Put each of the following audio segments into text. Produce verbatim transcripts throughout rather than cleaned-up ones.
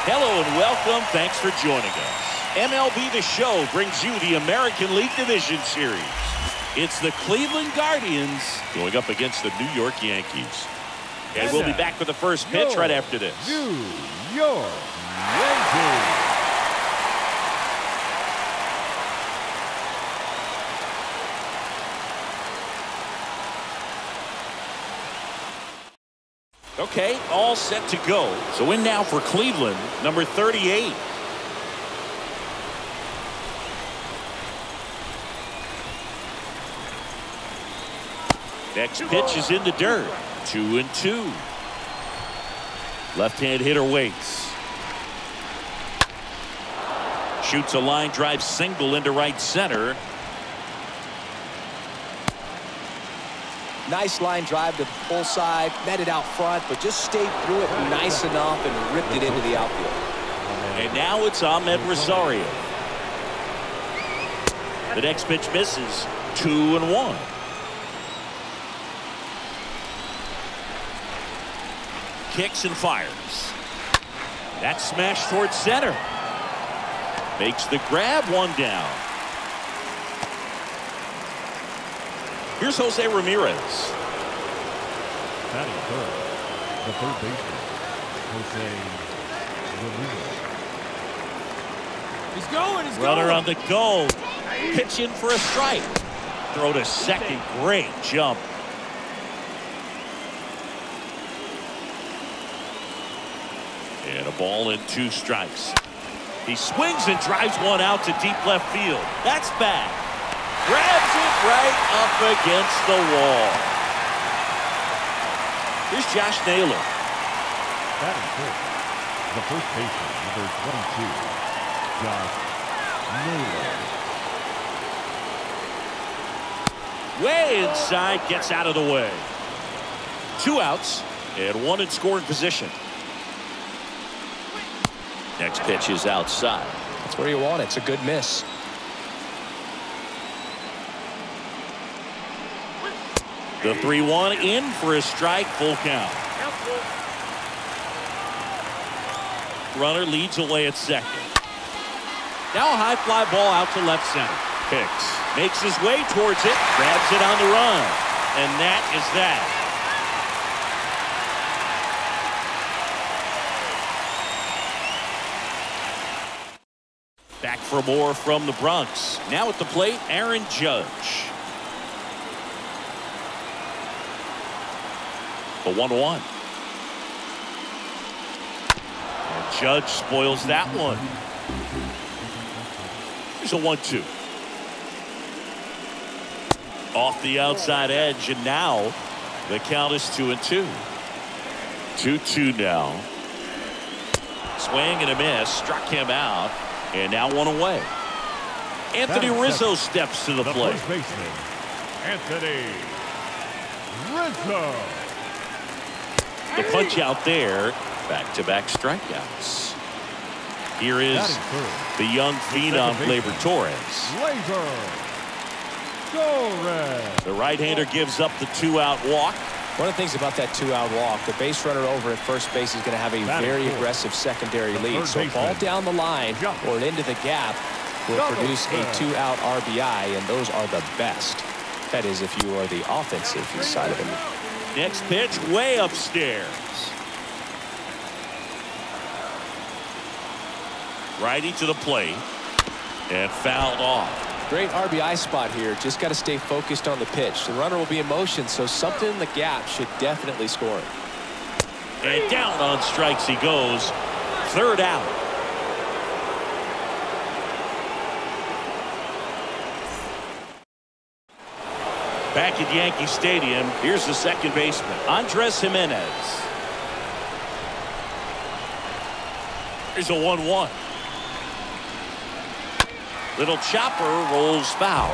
Hello and welcome. Thanks for joining us. M L B The Show brings you the American League Division Series. It's the Cleveland Guardians going up against the New York Yankees. And we'll be back with the first pitch right after this. New York Yankees. Okay, all set to go. So in now for Cleveland, number thirty-eight. Next pitch is in the dirt. Two and two. Left-hand hitter waits. Shoots a line drive single into right center. Nice line drive to the pull side, met it out front, but just stayed through it nice enough and ripped it into the outfield. And now it's Ahmed Rosario. The next pitch misses. Two and one. Kicks and fires. That's smashed towards center. Makes the grab, one down. Here's Jose Ramirez. Batting third, the third baseman, Jose Ramirez. He's going, he's Runner going. on the go. Pitch in for a strike. Throw to second. Great jump. And a ball and two strikes. He swings and drives one out to deep left field. That's bad. Grabs it right up against the wall. Here's Josh Naylor. Batting fifth, the first baseman, number twenty-two, Josh Naylor. Way inside, gets out of the way. Two outs and one in scoring position. Next pitch is outside. That's where you want it. It's a good miss. The three one in for a strike, full count. Runner leads away at second. Now a high fly ball out to left center. Picks. Makes his way towards it. Grabs it on the run. And that is that. Back for more from the Bronx. Now at the plate, Aaron Judge. The one one. And Judge spoils that one. Here's a one two. Off the outside edge, and now the count is two and two. two two now. Swing and a miss. Struck him out. And now one away. Anthony Rizzo steps to the plate. First baseman, Anthony Rizzo. The punch out there. Back-to-back strikeouts. Here is the young phenom, Gleyber Torres. Gleyber Torres. The right-hander gives up the two-out walk. One of the things about that two-out walk, the base runner over at first base is going to have a very aggressive secondary lead. So a ball down the line or into the gap will produce a two-out R B I, and those are the best. That is, if you are the offensive side of it. Next pitch, way upstairs. Righty to the plate and fouled off. Great R B I spot here. Just got to stay focused on the pitch. The runner will be in motion, so something in the gap should definitely score it. And down on strikes he goes. Third out. Back at Yankee Stadium, here's the second baseman, Andres Gimenez. Here's a one one. Little chopper rolls foul.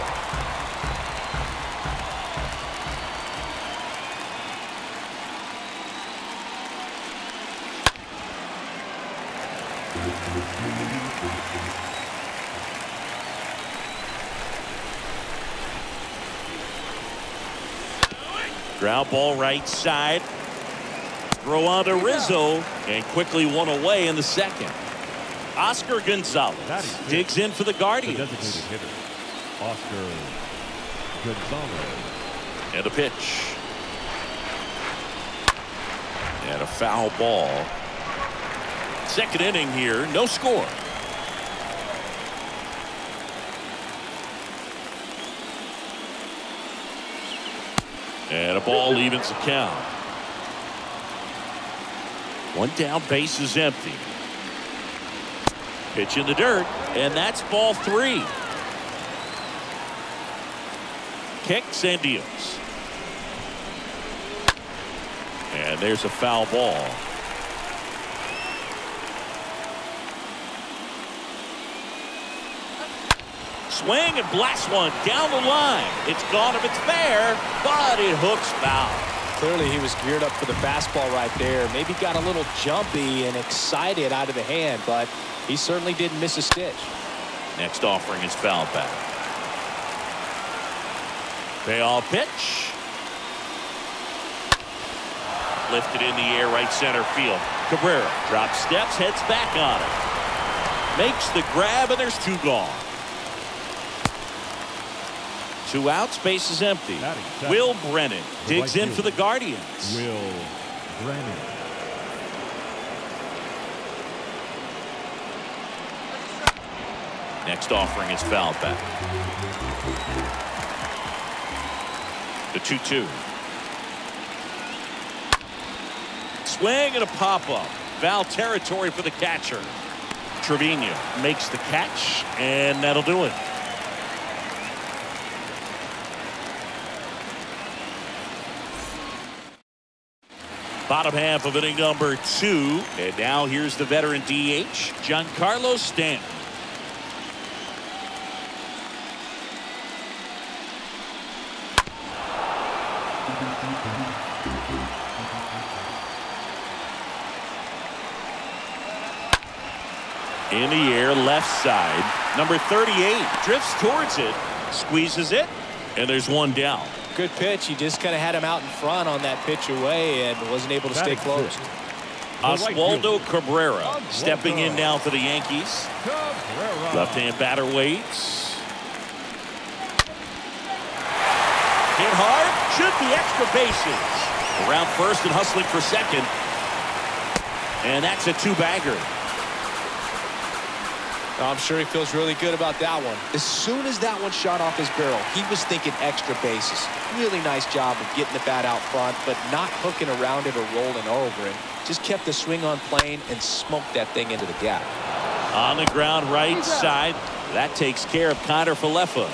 Ground ball right side. Throw on to Rizzo and quickly one away in the second. Oscar Gonzalez digs in for the Guardians. The designated hitter, Oscar Gonzalez. And a pitch. And a foul ball. Second inning here, no score. And a ball evens the count. One down, base is empty. Pitch in the dirt, and that's ball three. Kicks and deals. And there's a foul ball. Swing and blast one down the line. It's gone if it's fair, but it hooks foul. Clearly he was geared up for the fastball right there. Maybe got a little jumpy and excited out of the hand, but he certainly didn't miss a stitch. Next offering is foul back. Payoff pitch. Lifted in the air, right center field. Cabrera drops steps, heads back on it. Makes the grab, and there's two gone. Two outs, base is empty. Will Brennan digs in for the Guardians. Will Brennan. Next offering is fouled back. The two two. Swing and a pop-up. Foul territory for the catcher. Trevino makes the catch, and that'll do it. Bottom half of inning number two. And now here's the veteran D H, Giancarlo Stanton. In the air, left side. Number thirty-eight drifts towards it, squeezes it, and there's one down. Good pitch. He just kind of had him out in front on that pitch away and wasn't able to stay close. Oswaldo Cabrera stepping in now for the Yankees. Left-hand batter waits. Hit hard. Should be extra bases. Around first and hustling for second. And that's a two-bagger. I'm sure he feels really good about that one. As soon as that one shot off his barrel, he was thinking extra bases. Really nice job of getting the bat out front, but not hooking around it or rolling over it. Just kept the swing on plane and smoked that thing into the gap. On the ground, right side. That takes care of Connor Falefa.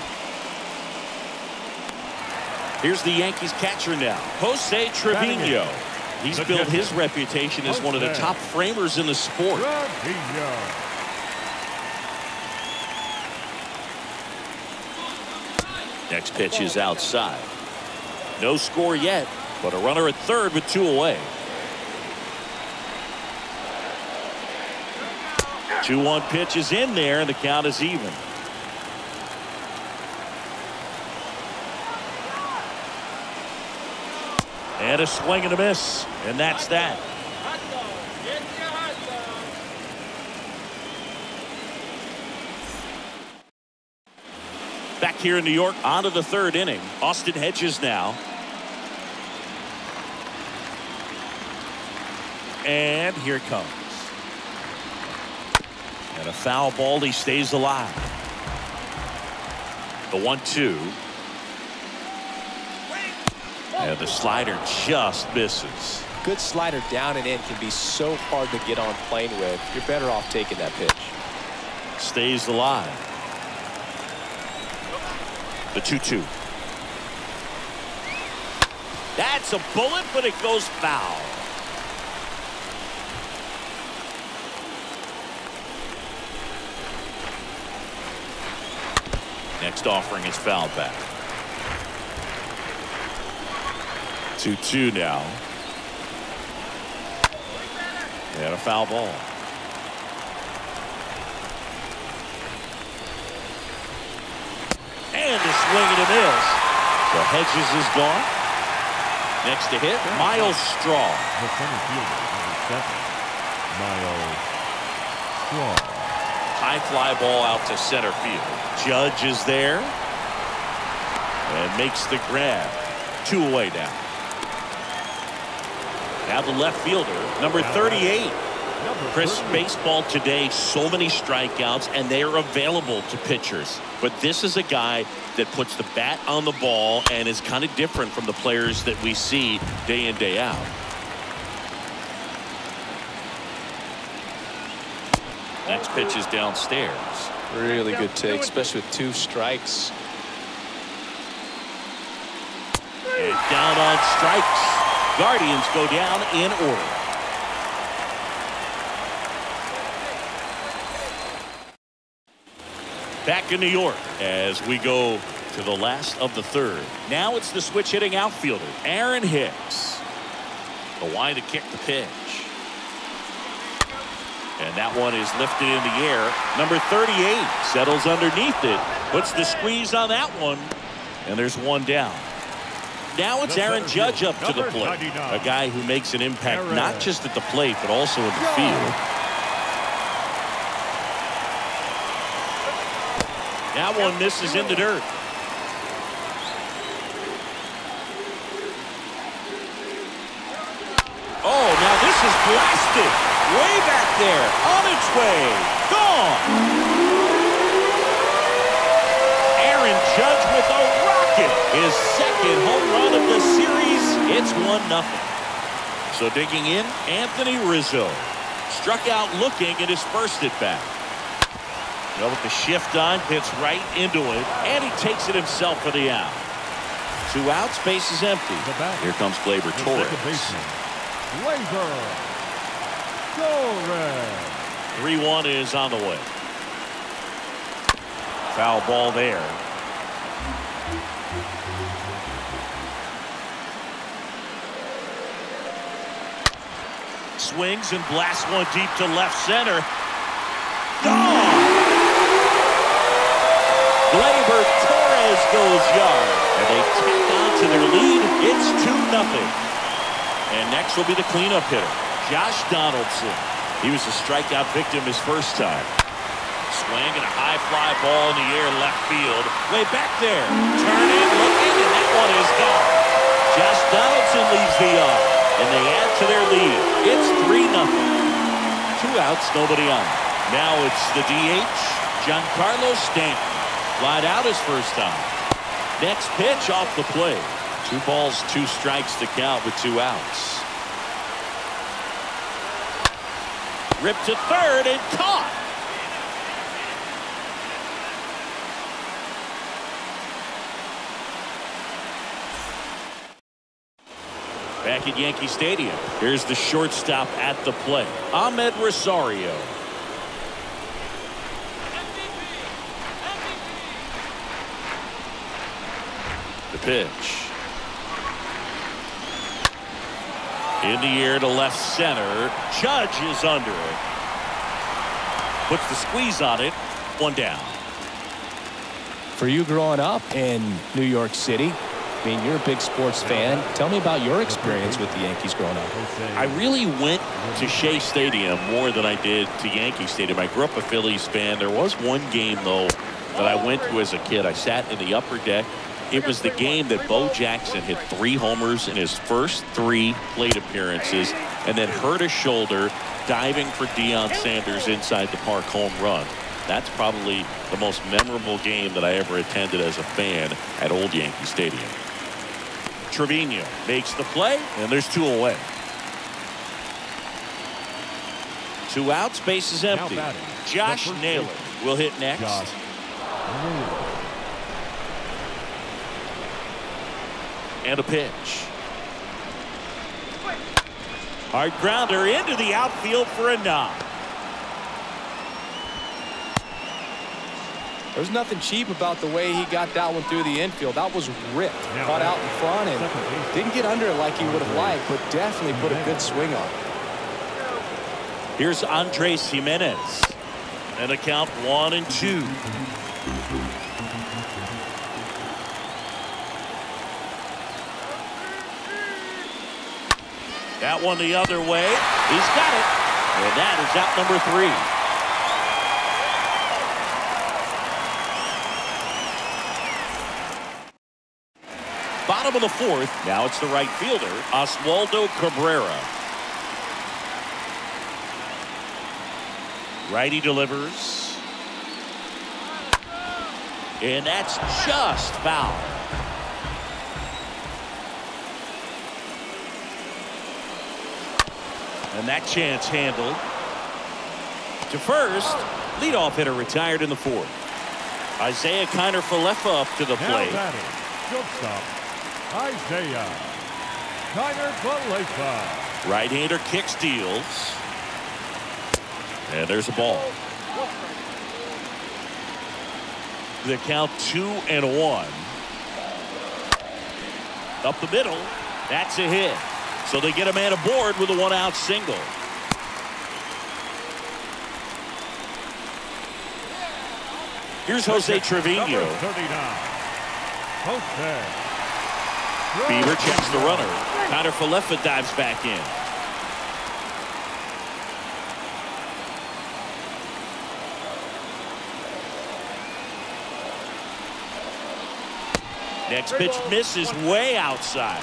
Here's the Yankees catcher now, Jose Trevino. He's built his reputation as one of the top framers in the sport. Next pitch is outside. No score yet, but a runner at third with two away. two one pitch is in there, and the count is even. And a swing and a miss, and that's that. Back here in New York, on to the third inning. Austin Hedges now. And here it comes. And a foul ball, he stays alive. The one two. And the slider just misses. Good slider down and in can be so hard to get on plane with. You're better off taking that pitch. Stays alive. The two two. That's a bullet, but it goes foul. Next offering is fouled back. two two now. And a foul ball. And a swing and a miss. So Hedges is gone. Next to hit, Miles Straw. The center fielder, number seven, Miles Straw. High fly ball out to center field. Judge is there and makes the grab. Two away now. Now the left fielder, number thirty-eight. Chris, baseball today, so many strikeouts, and they are available to pitchers. But this is a guy that puts the bat on the ball and is kind of different from the players that we see day in, day out. Next pitch is downstairs. Really good take, especially with two strikes. And down on strikes. Guardians go down in order. Back in New York as we go to the last of the third. Now it's the switch hitting outfielder, Aaron Hicks. The line to kick the pitch. And that one is lifted in the air. Number thirty-eight settles underneath it. Puts the squeeze on that one. And there's one down. Now it's Aaron Judge up to the plate. A guy who makes an impact not just at the plate, but also in the field. That one misses in the dirt. Oh, now this is blasted. Way back there. On its way. Gone. Aaron Judge with a rocket. His second home run of the series. It's one nothing. So digging in, Anthony Rizzo. Struck out looking at his first at bat. Well, with the shift on, hits right into it, and he takes it himself for the out. Two outs, base is empty. Here comes Gleyber Torres. Gleyber Torres. three one is on the way. Foul ball there. Swings and blasts one deep to left center. Gone! Gleyber Torres goes yard, and they tack on to their lead. It's two nothing. And next will be the cleanup hitter, Josh Donaldson. He was a strikeout victim his first time. Swing and a high fly ball in the air left field. Way back there. Turning, looking, and that one is gone. Josh Donaldson leaves the yard, and they add to their lead. It's three nothing. Two outs, nobody on. Now it's the D H, Giancarlo Stanton. Flied out his first time. Next pitch off the plate. Two balls, two strikes to count with two outs. Ripped to third and caught. Back at Yankee Stadium. Here's the shortstop at the plate, Ahmed Rosario. The pitch. In the air to left center. Judge is under it. Puts the squeeze on it. One down. For you growing up in New York City, I mean, you're a big sports fan. Tell me about your experience with the Yankees growing up. I really went to Shea Stadium more than I did to Yankee Stadium. I grew up a Phillies fan. There was one game, though, that I went to as a kid. I sat in the upper deck. It was the game that Bo Jackson hit three homers in his first three plate appearances and then hurt his shoulder diving for Deion Sanders inside the park home run. That's probably the most memorable game that I ever attended as a fan at Old Yankee Stadium. Trevino makes the play, and there's two away. Two outs, base is empty. Josh Naylor will hit next. Josh Naylor. And a pitch. Hard grounder into the outfield for a knock. There's nothing cheap about the way he got that one through the infield. That was ripped. Caught out in front and didn't get under it like he would have liked, but definitely put a good swing on. Here's Andres Jimenez. And a count one and two. That one the other way. He's got it. And that is out number three. Bottom of the fourth. Now it's the right fielder, Oswaldo Cabrera. Righty delivers. And that's just foul. And that chance handled. To first, leadoff hitter retired in the fourth. Isaiah Kiner-Falefa up to the plate. Now batting, shortstop, Isaiah Kiner-Falefa. Right-hander kick steals. And there's a ball. The count two and one. Up the middle. That's a hit. So they get a man aboard with a one-out single. Here's Jose Trevino. Jose. Bieber checks the runner. Kiner-Falefa dives back in. Next pitch misses way outside.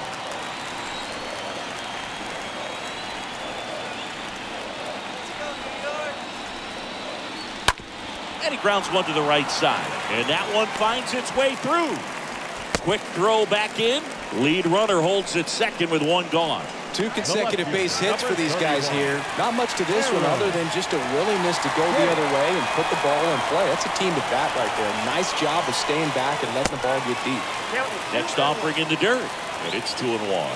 And he grounds one to the right side. And that one finds its way through. Quick throw back in. Lead runner holds at second with one gone. Two consecutive base hits for these guys here. Not much to this one other than just a willingness to go the other way and put the ball in play. That's a team to bat right there. Nice job of staying back and letting the ball get deep. Next offering in the dirt. And it's two and one.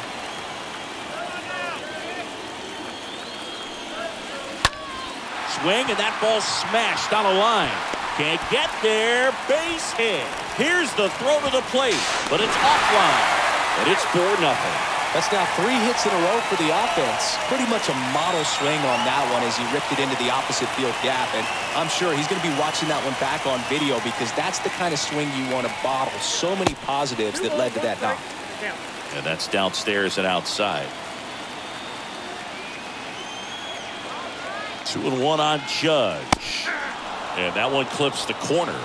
Swing, and that ball smashed on a line. Can't get there. Base hit. Here's the throw to the plate, but it's offline. And it's four nothing. That's now three hits in a row for the offense. Pretty much a model swing on that one as he ripped it into the opposite field gap. And I'm sure he's going to be watching that one back on video because that's the kind of swing you want to bottle. So many positives that led to that knock. And that's downstairs and outside. Two and one on Judge. And that one clips the corner.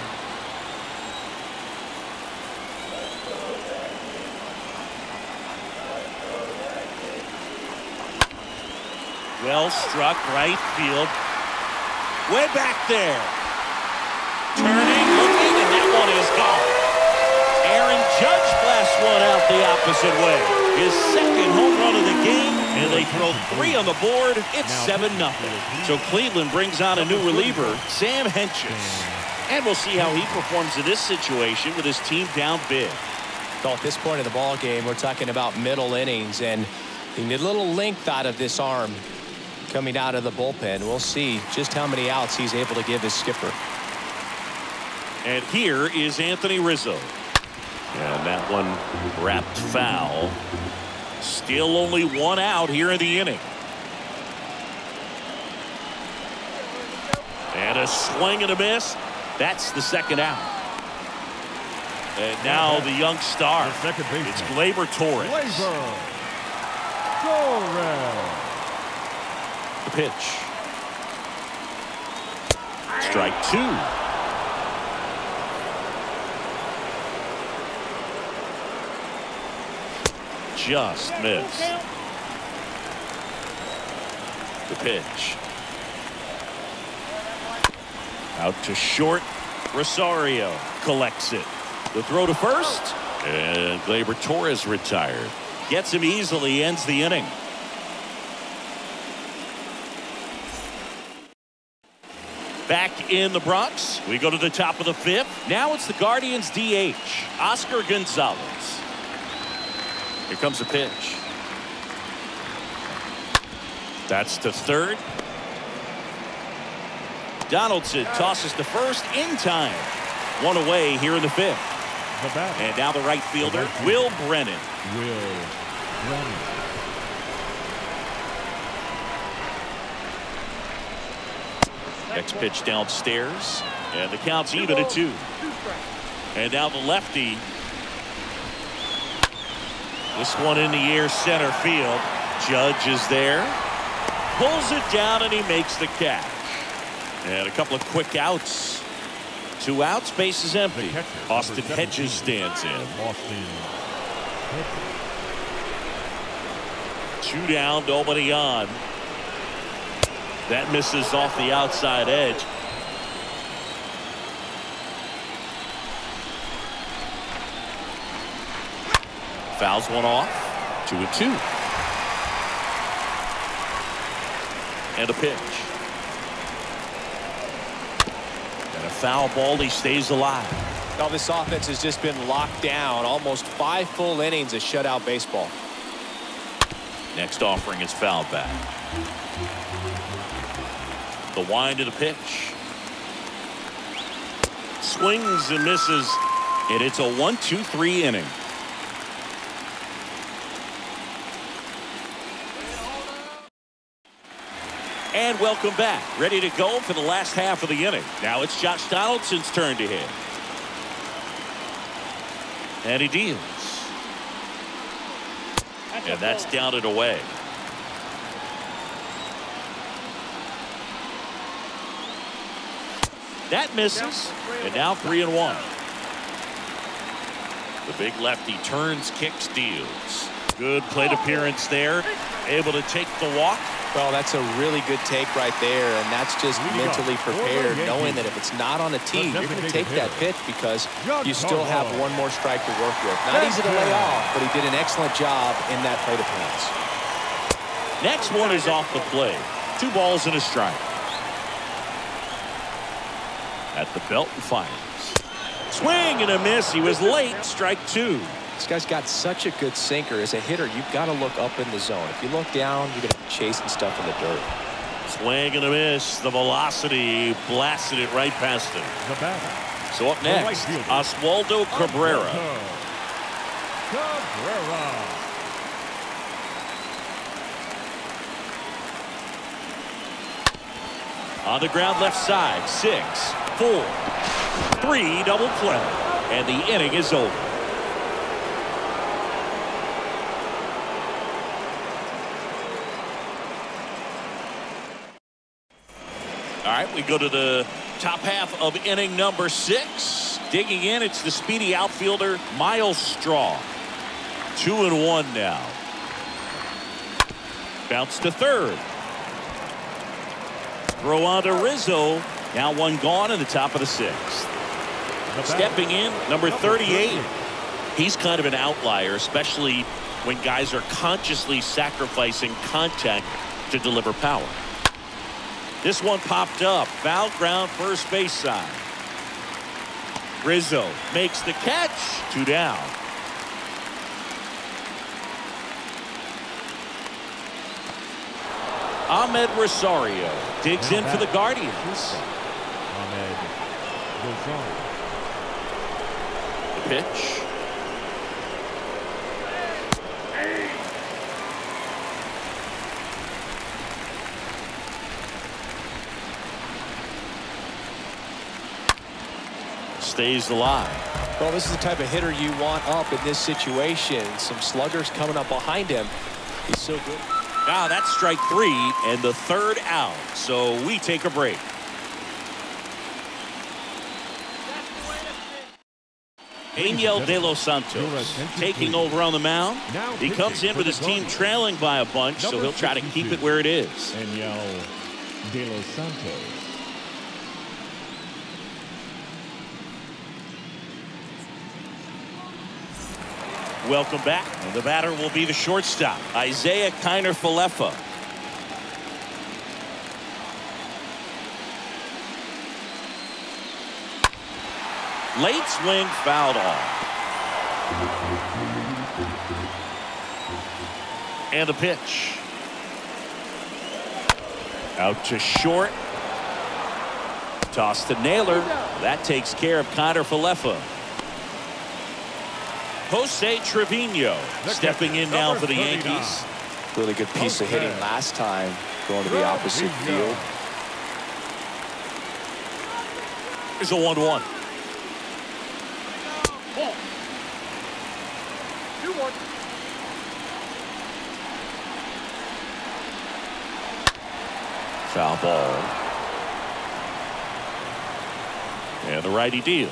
Well struck, right field. Way back there. Turning, looking, and that one is gone. Aaron Judge blasts one out the opposite way. His second home run of the game, and they throw three on the board. It's seven nothing. So Cleveland brings on a new reliever, Sam Hentges. And we'll see how he performs in this situation with his team down big. So at this point in the ball game, we're talking about middle innings, and you need a little length out of this arm coming out of the bullpen. We'll see just how many outs he's able to give his skipper. And here is Anthony Rizzo. And that one wrapped foul. Still only one out here in the inning. And a swing and a miss. That's the second out. And now the young star. The second baseman. It's Gleyber Torres. Gleyber Torres. The pitch. Strike two. Just missed. The pitch. Out to short. Rosario collects it. The throw to first. And Gleyber Torres retired. Gets him easily, ends the inning. Back in the Bronx, we go to the top of the fifth. Now it's the Guardians D H, Oscar Gonzalez. Here comes the pitch. That's to third. Donaldson tosses to first in time. One away here in the fifth. The and now the right fielder, the Will Brennan. Will Brennan. Next pitch downstairs. And the count's even at two. And now the lefty. This one in the air center field. Judge is there. Pulls it down and he makes the catch. And a couple of quick outs. Two outs, base is empty. Austin Hedges stands in. Austin Hedges. Two down, nobody on. That misses off the outside edge. Fouls one off. Two and two. And a pitch. And a foul ball. He stays alive. Now this offense has just been locked down. Almost five full innings of shutout baseball. Next offering is fouled back. The wind of the pitch. Swings and misses. And it's a one two three inning. And welcome back. Ready to go for the last half of the inning. Now it's Josh Donaldson's turn to hit. And he deals. And that's down and away. That misses. And now three and one. The big lefty turns, kicks, deals. Good plate appearance there. Able to take the walk. Well, that's a really good take right there, and that's just mentally prepared, knowing that if it's not on the tee, you're going to take that pitch because you still have one more strike to work with. Not easy to lay off, but he did an excellent job in that plate appearance. Next one is off the plate. Two balls and a strike. At the belt and fires. Swing and a miss. He was late. Strike two. This guy's got such a good sinker. As a hitter, you've got to look up in the zone. If you look down, you're going to be chasing stuff in the dirt. Swing and a miss. The velocity blasted it right past him. The batter. So up next, Oswaldo Cabrera. Cabrera. On the ground left side. Six, four, three, double play. And the inning is over. All right, we go to the top half of inning number six. Digging in, it's the speedy outfielder, Myles Straw. Two and one now. Bounce to third. Throw on to Rizzo. Now one gone in the top of the sixth. Stepping in, number thirty-eight. He's kind of an outlier, especially when guys are consciously sacrificing contact to deliver power. This one popped up. Foul ground, first base side. Rizzo makes the catch. Two down. Ahmed Rosario digs in for the Guardians. Ahmed Rosario. The pitch. Stays alive. Well, this is the type of hitter you want up in this situation. Some sluggers coming up behind him. He's so good. Now that's strike three and the third out. So we take a break. Angel De Los Santos taking over on the mound. He comes in with his team trailing by a bunch, so he'll try to keep it where it is. Angel De Los Santos. Welcome back. And the batter will be the shortstop, Isiah Kiner-Falefa. Late swing, fouled off. And the pitch. Out to short. Toss to Naylor. That takes care of Kiner-Falefa. Jose Trevino stepping in now for the Yankees. Really good piece of hitting last time, going to the opposite field. Here's a one one. Foul ball. And the righty deals.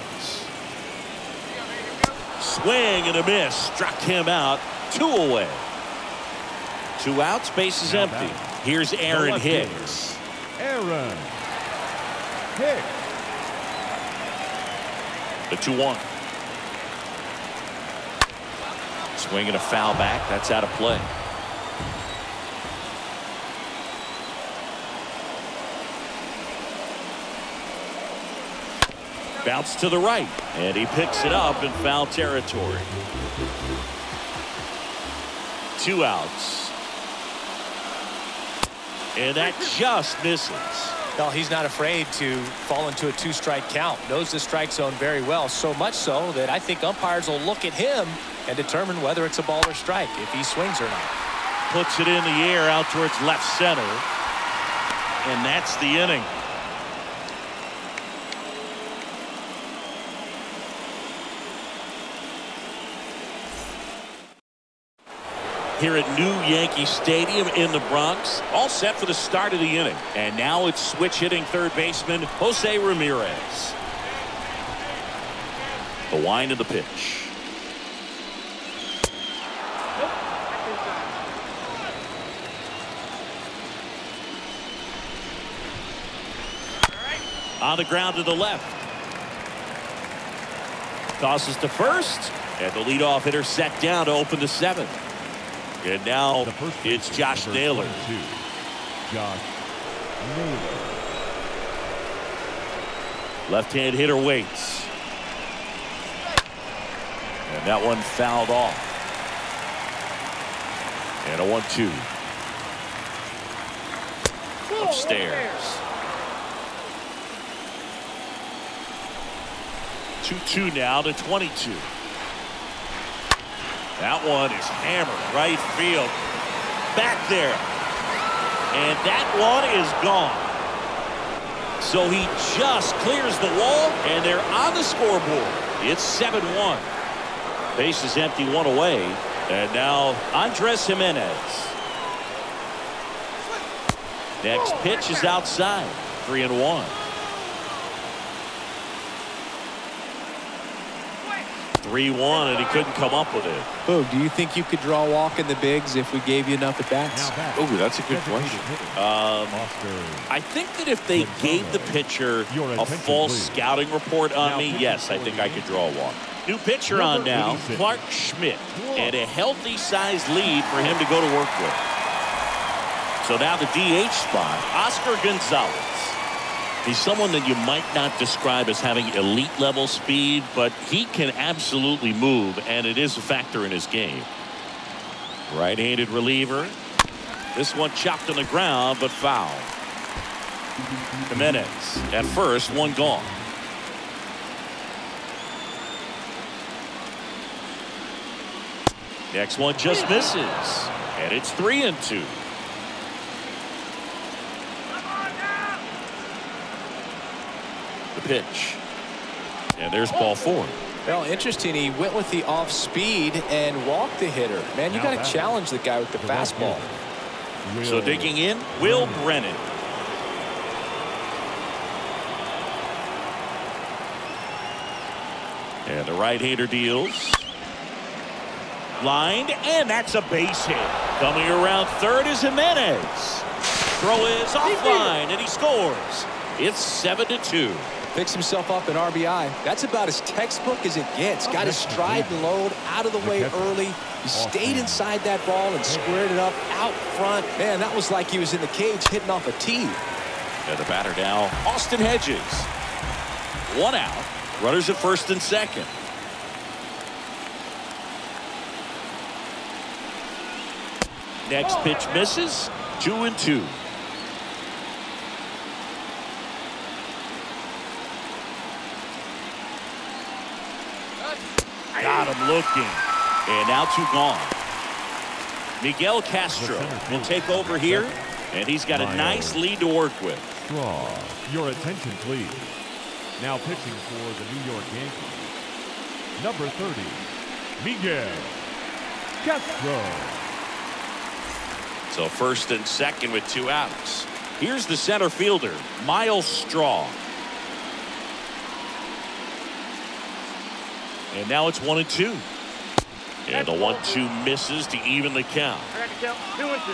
Swing and a miss. Struck him out. Two away. Two outs. Bases empty. Here's Aaron Hicks. Aaron Hicks. The two one. Swing and a foul back. That's out of play. Bounce to the right, and he picks it up in foul territory. Two outs. And that just misses. Well, he's not afraid to fall into a two-strike count. Knows the strike zone very well, so much so that I think umpires will look at him and determine whether it's a ball or strike, if he swings or not. Puts it in the air out towards left center. And that's the inning. Here at New Yankee Stadium in the Bronx, all set for the start of the inning. And now it's switch hitting third baseman Jose Ramirez. The wind of the pitch. On the ground to the left. Tosses to first, and the leadoff hitter set down to open the seventh. And now it's Josh Naylor. Josh Naylor. Left-hand hitter waits. And that one fouled off. And a one two. Upstairs. two two now to twenty-two. That one is hammered right field. Back there. And that one is gone. So he just clears the wall, and they're on the scoreboard. It's seven one. Base is empty, one away. And now Andres Jimenez. Next pitch is outside. Three and one. three one, and he couldn't come up with it. Oh, do you think you could draw a walk in the bigs if we gave you enough at bats? Oh, that's a good question. Um, I think that if they gave the pitcher a false scouting report on me, yes, I think I could draw a walk. New pitcher on now, Clark Schmidt, and a healthy sized lead for him to go to work with. So now the D H spot, Oscar Gonzalez. He's someone that you might not describe as having elite level speed, but he can absolutely move, and it is a factor in his game. Right-handed reliever. This one chopped on the ground, but foul. Jimenez at first, one gone. Next one just misses, and it's three and two. The pitch, and there's ball four. Well, interesting. He went with the off speed and walked the hitter. Man, you got to challenge the guy with the fastball. So digging in, Will Brennan. And the right-hander deals. Lined, and that's a base hit. Coming around third is Jimenez. Throw is offline, and he scores. It's seven to two. Picks himself up an R B I. That's about as textbook as it gets. Got his stride and load out of the way early. He stayed inside that ball and squared it up out front. Man, that was like he was in the cage hitting off a tee. And the batter now, Austin Hedges. One out. Runners at first and second. Next pitch misses. Two and two. Got him looking. And now two gone. Miguel Castro will take over here, and he's got a nice lead to work with. Draw. Your attention, please. Now pitching for the New York Yankees, number thirty, Miguel Castro. So first and second with two outs. Here's the center fielder, Miles Straw. And now it's one and two. And the one two misses to even the count. Two and two.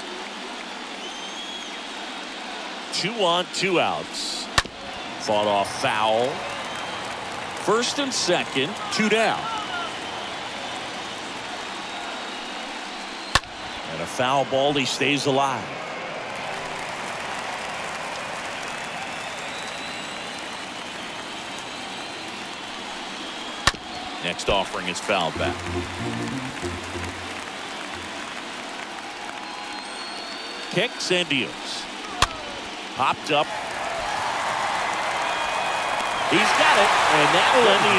Two on, two outs. Fought off foul. First and second, two down. And a foul ball, he stays alive. Next offering is fouled back. Kicks and deals. Popped up. He's got it, and that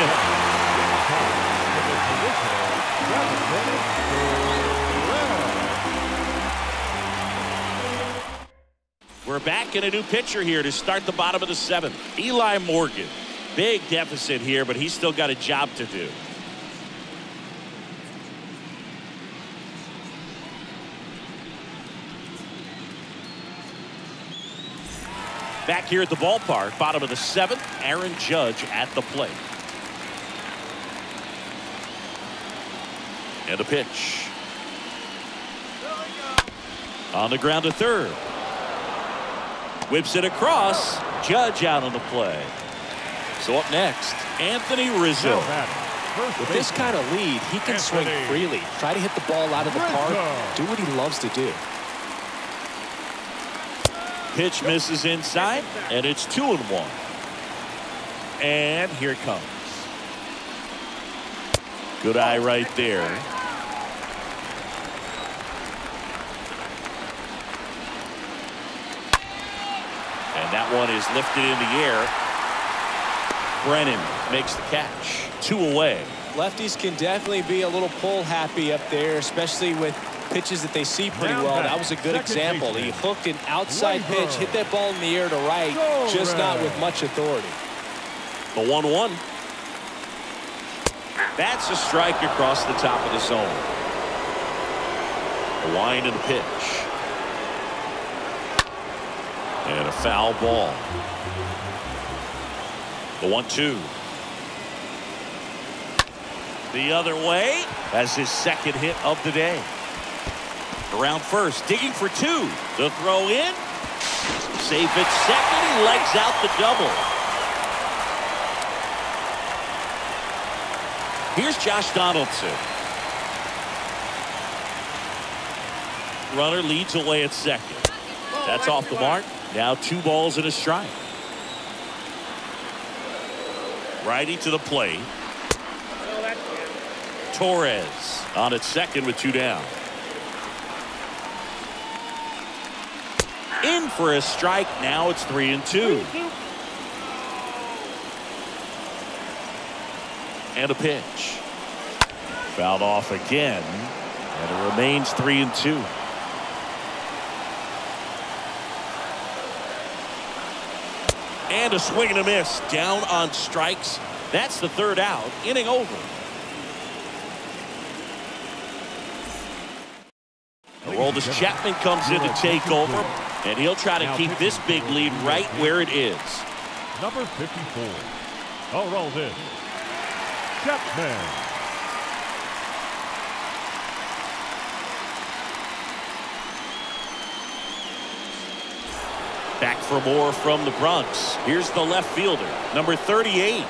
will end the inning. We're back in a new pitcher here to start the bottom of the seventh. Eli Morgan. Big deficit here, but he's still got a job to do. Back here at the ballpark, bottom of the seventh, Aaron Judge at the plate. And a pitch. On the ground to third. Whips it across. Judge out on the play. So up next, Anthony Rizzo. With this kind of lead, he can swing freely. Try to hit the ball out of the park. Do what he loves to do. Pitch misses inside, and it's two and one. And here it comes. Good eye right there. And that one is lifted in the air. Brennan makes the catch. Two away. Lefties can definitely be a little pull happy up there, especially with pitches that they see pretty well. That was a good example. He hooked an outside pitch, hit that ball in the air to right, just not with much authority. The one one. That's a strike across the top of the zone. The line and the pitch. And a foul ball. The one two. The other way. That's his second hit of the day. Around first, digging for two. The throw in. Safe at second. He legs out the double. Here's Josh Donaldson. Runner leads away at second. That's off the mark. Now two balls and a strike. Righty to the plate. Torres on at second with two down. In for a strike. Now it's three and two. And a pitch. Fouled off again. And it remains three and two. And a swing and a miss. Down on strikes. That's the third out. Inning over. Aroldis Chapman comes in to take over, and he'll try to keep this big lead right where it is. Number fifty-four, Aroldis Chapman. Back for more from the Bronx. Here's the left fielder, number thirty-eight.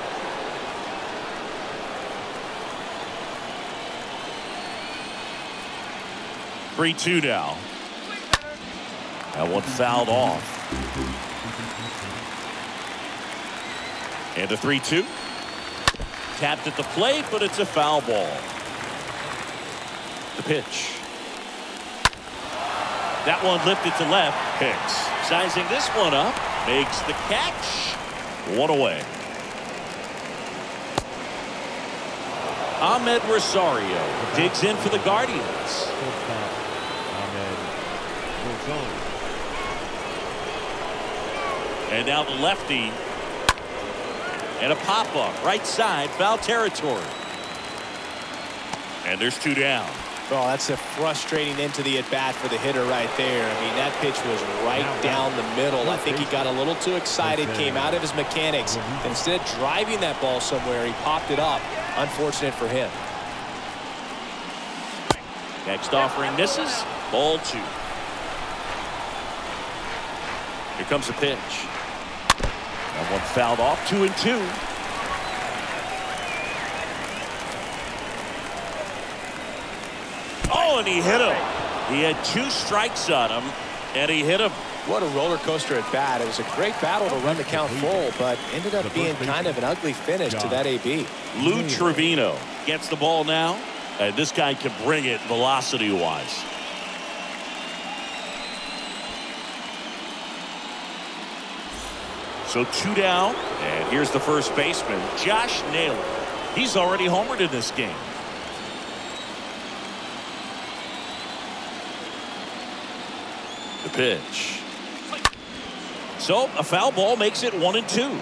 three two now. That one fouled off. And a three two. Tapped at the plate, but it's a foul ball. The pitch. That one lifted to left. Hicks sizing this one up. Makes the catch. One away. Ahmed Rosario digs in for the Guardians. And now the lefty. And a pop-up. Right side. Foul territory. And there's two down. Well, that's a frustrating end to the at-bat for the hitter right there. I mean, that pitch was right down the middle. I think he got a little too excited, came out of his mechanics. And instead of driving that ball somewhere, he popped it up. Unfortunate for him. Next offering misses. Ball two. Here comes a pitch. That one fouled off. Two and two. Oh, and he hit him. He had two strikes on him, and he hit him. What a roller coaster at bat. It was a great battle to run the count full, but ended up being kind of an ugly finish to that A B. Lou Trevino gets the ball now, and this guy can bring it velocity-wise. So two down, and here's the first baseman, Josh Naylor. He's already homered in this game. The pitch. So a foul ball makes it one and two.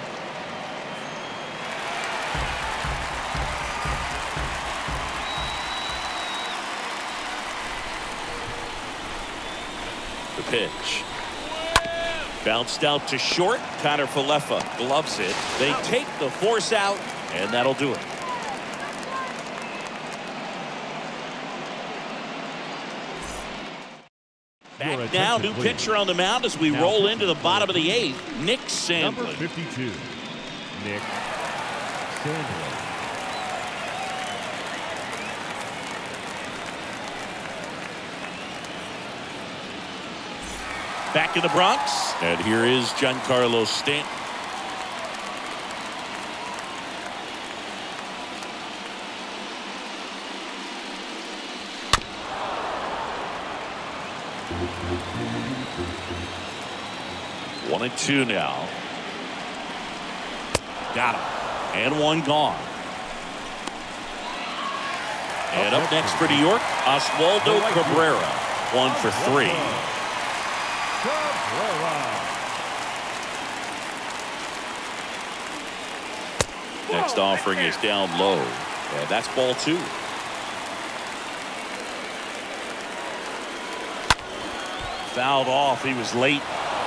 The pitch. Bounced out to short. Connor Falefa gloves it. They take the force out, and that'll do it. Back now, new pitcher on the mound as we roll into the bottom of the eighth. Nick Sandlin. Number fifty-two, Nick Sandlin. Back in the Bronx, and here is Giancarlo Stanton. One and two now. Got him. And one gone. And up next for New York, Oswaldo Cabrera. One for three. Next offering is down low. And that's ball two. Fouled off. He was late.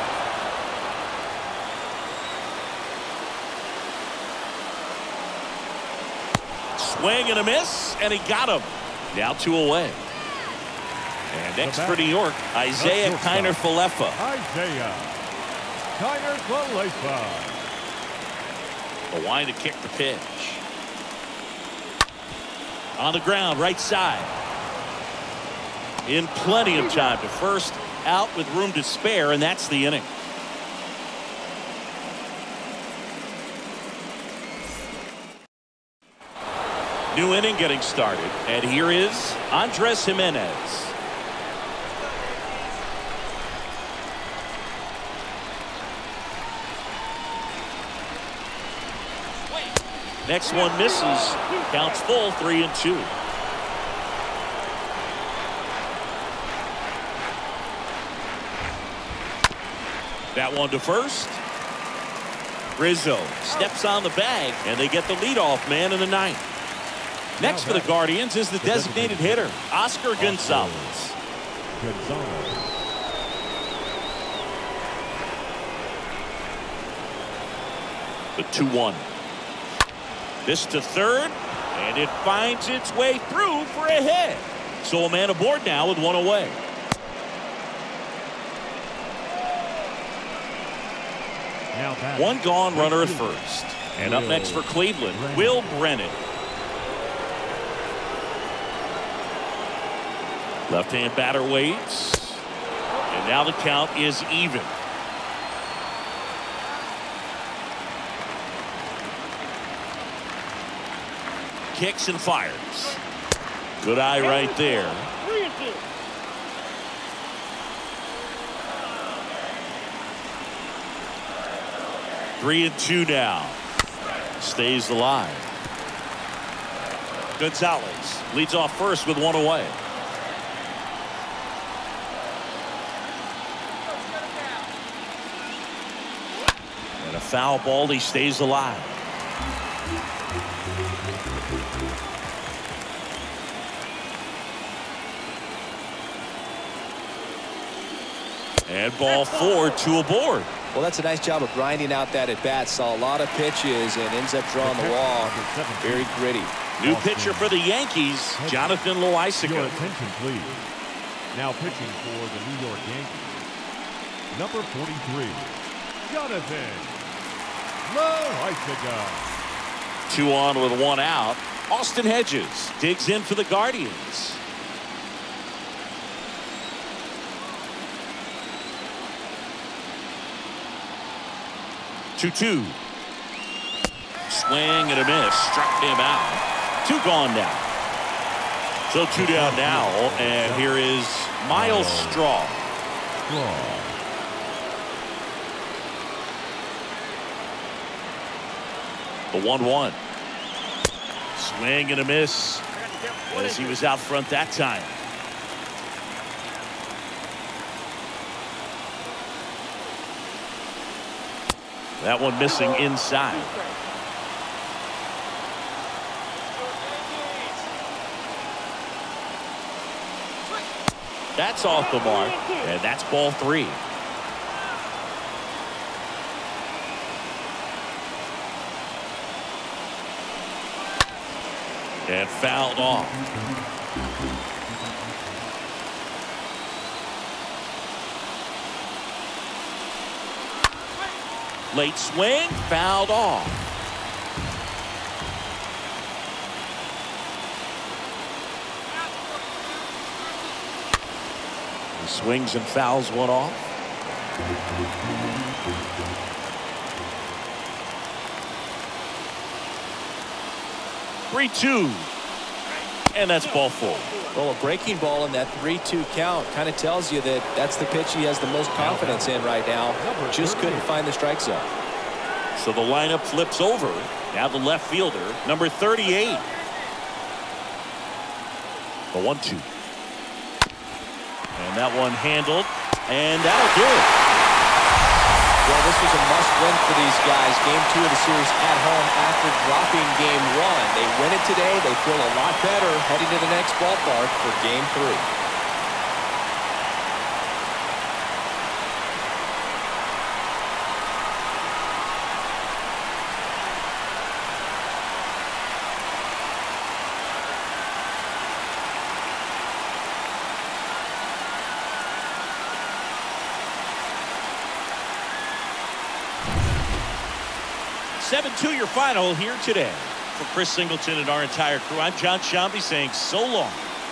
Swing and a miss, and he got him. Now two away. And next for New York, Isaiah Kiner Falefa. Isaiah Kiner Falefa. A wind to kick the pitch. On the ground, right side. In plenty of time to first, out with room to spare, and that's the inning. New inning getting started, and here is Andres Gimenez. Next one misses. Counts full, three and two. That one to first. Rizzo steps on the bag, and they get the leadoff man in the ninth. Next for the Guardians is the designated hitter, Oscar Gonzalez. Gonzalez. The two one. This to third, and it finds its way through for a hit. So a man aboard now with one away. One gone, runner at first. And up next for Cleveland, Will Brennan. Left-hand batter waits. And now the count is even. Kicks and fires. Good eye right there. Three and two now. Stays alive. Gonzalez leads off first with one away. And a foul ball. He stays alive. And ball four, two aboard. Well, that's a nice job of grinding out that at bat. Saw a lot of pitches and ends up drawing the wall. Very gritty. New pitcher for the Yankees, Jonathan Loáisiga. Your attention, please. Now pitching for the New York Yankees, number forty-three, Jonathan Loáisiga. Two on with one out. Austin Hedges digs in for the Guardians. two two. Swing and a miss. Struck him out. Two gone now. So two down now. And here is Miles Straw. The one one. Swing and a miss. As he was out front that time. That one missing inside. That's off the mark, and that's ball three. And fouled off. Late swing, fouled off. He swings and fouls one off. three two. And that's ball four. Well, a breaking ball in that three two count kind of tells you that that's the pitch he has the most confidence in right now. Just couldn't find the strike zone. So the lineup flips over. Now the left fielder, number thirty-eight. The one two. And that one handled. And that'll do it. Well, this was a must-win for these guys. Game two of the series at home after dropping game one. They win it today. They feel a lot better heading to the next ballpark for game three. seven two your final here today. For Chris Singleton and our entire crew, I'm John Sciambi saying so long.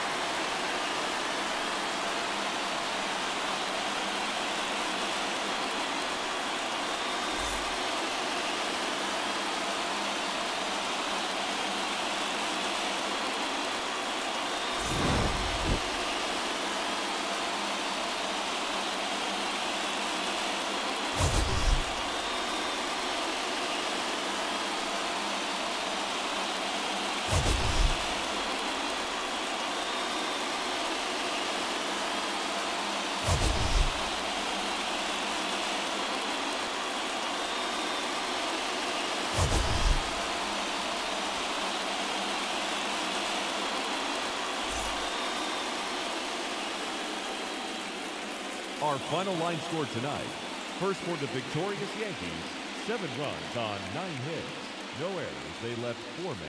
Our final line score tonight. First for the victorious Yankees, seven runs on nine hits. No errors. They left four men